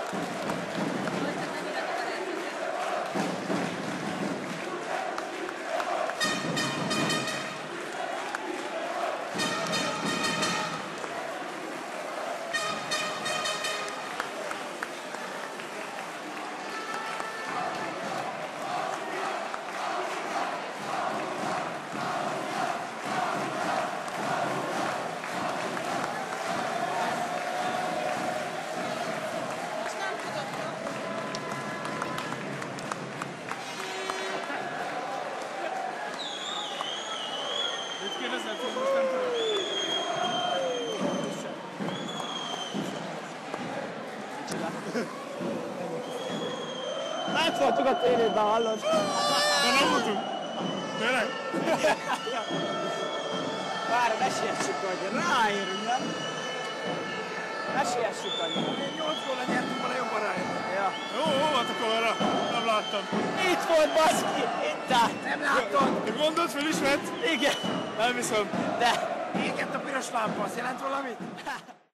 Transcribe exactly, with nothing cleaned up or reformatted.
Mit kérdezett, hogy most nem tudom? Hát voltunk a tévében, hallod? De nem voltunk. Tényleg? Várj, ne siessük, hogy ráérünk, nem? Ne siessük annyira. nyolc góla nyertünk, volna jobban rájött. Ja. Jó, hol volt a kamera? Nem láttam. Itt volt, baszki! Itt állt! Nem látod? De gondolt, felismert? Igen. Nem hiszem. De. Égett a piros lámpa, az jelent valamit?